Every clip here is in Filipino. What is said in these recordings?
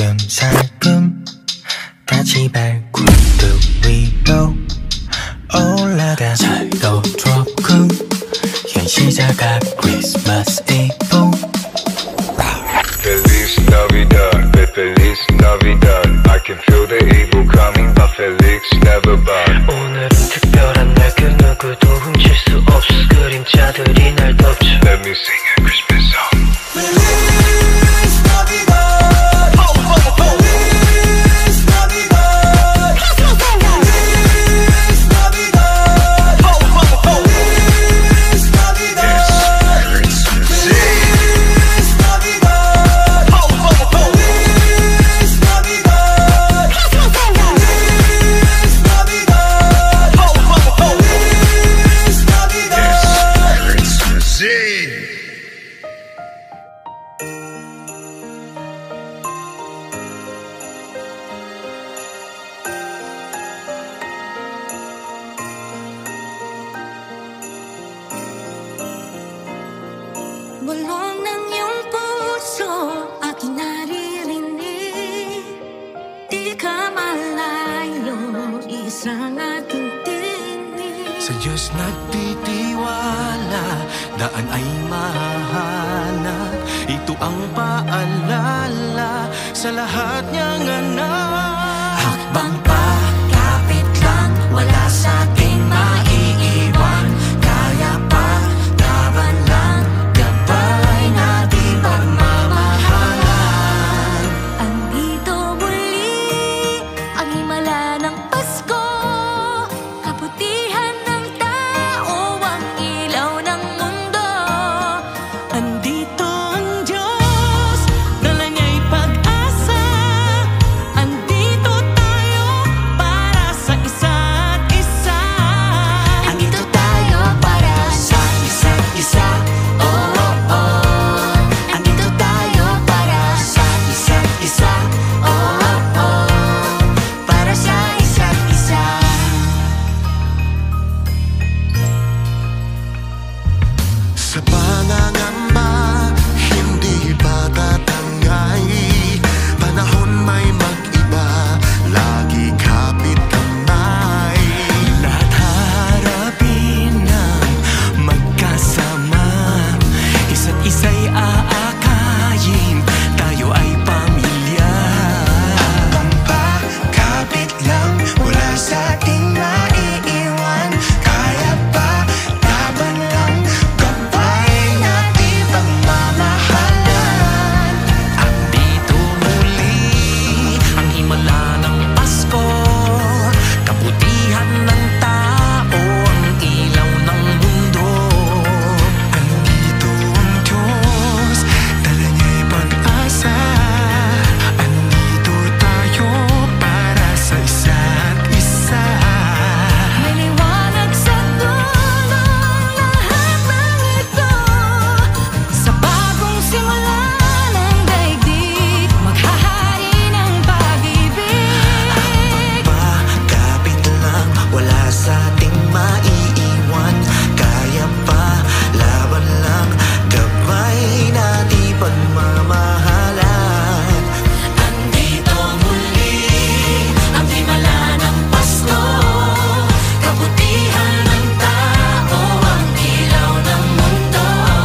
살금살금 같이 발굴도 위로 올라가 살도 드롭고 현시자가 크리스마스 이브 Feliz Navidad, Feliz Navidad. I can feel the evil coming, but Felix never bad. 오늘은 특별한 날 그 누구도 훔칠 수 없어 그림자들이 날 덮쳐. Let me sing a Christmas song. Feliz Navidad. Ho, ho, ho. Feliz Navidad. Feliz Navidad. Ho, ho, ho. Feliz Navidad. Feliz Navidad. Ho, ho, ho. Feliz Navidad. Feliz Navidad. Ho, ho, ho. Feliz Navidad. Christmas Eve. Bulong ng iyong puso, aking naririnig. Di ka malayo, isang aking tinig. Sa Diyos nagtitiwala, daan ay mahahanap. Ito ang paalala sa lahat niyang anak. Hakbang pa, kapit lang, wala sa ating maiiwan. Kaya pa, laban lang, gabay natin pagmamahalan. Andito muli, ang himala ng Pasko. Kabutihan ng tao, ang ilaw ng mundo. Andito ang Diyos, dala niya'y pag-asa. Andito tayo para sa isa't isa. Andito tayo para sa isa't isa. Oh, oh, oh. Andito tayo para sa isa't isa. Oh, oh, oh. Para sa isa't isa. Sa pangangamba, hindi pa tatangay. Panahon may mag-iba, lagi kapit kamay. Lahat harapin ng magkasama. Isa't isa'y aakayin, tayo ay pamilya. Habang pa, kapit lang, wala sa ating maiiwan. Kaya pa, laban lang, gabay natin pagmamahalan. Andito muli, ang himala ng Pasko. Kabutihan ng tao, ang ilaw ng mundo. Andito ang Diyos, dala niya'y pag-asa. Andito tayo para sa isa't isa. May liwanag sa dulong lahat ng ito. Sa bagong simula ng daigdig, maghahari ng pag-ibig. Kapit lang, wala sa ating maiiwan. Kaya pa, laban lang, gabay natin pagmamahalan. Andito muli, ang himala ng Pasko. Kabutihan ng tao, ang ilaw ng mundo.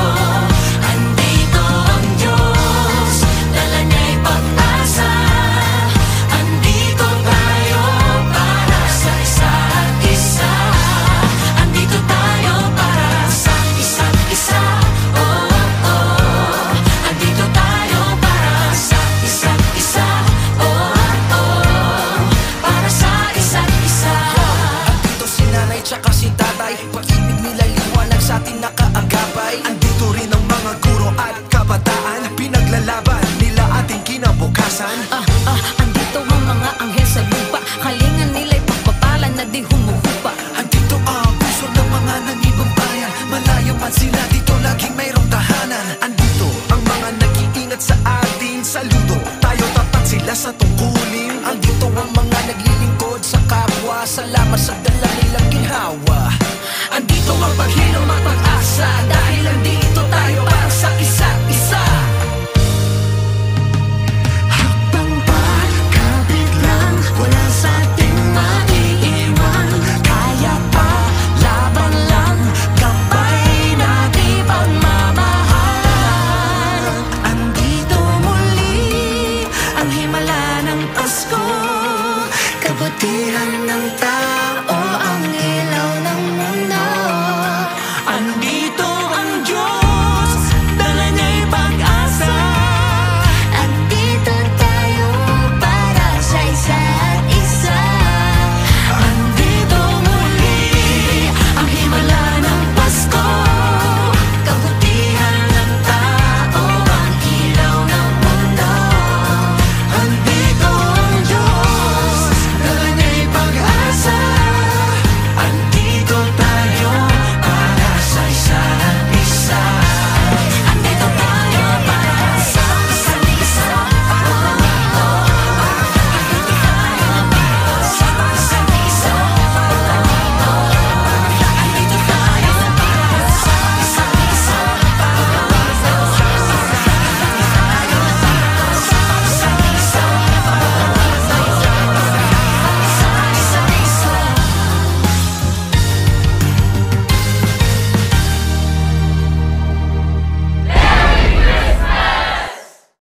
Andito ang Diyos, dala niya'y pag-asa. Andito tayo para sa isa't isa. Andito tayo para sa isa't isa. Oh, oh, oh. Andito tayo para sa isa't isa. Oh, oh. Para sa isa't isa. Andito si nanay tsaka si tatay, pag-ibig nila liwanag sa atin nakaagapay. Andito rin ang mga guro at kabataan, pinaglalaban nila ating kinabukasan. Andito ang mga anghel sa lupa, kalingan nila'y pagpapala na di humuhupa. Andito ang puso ng mga nangibang bayan, malayo man sila dito laging mayroong tahanan. Andito ang mga nag-iingat sa atin, saludo tayo tapat sila sa tungkulin.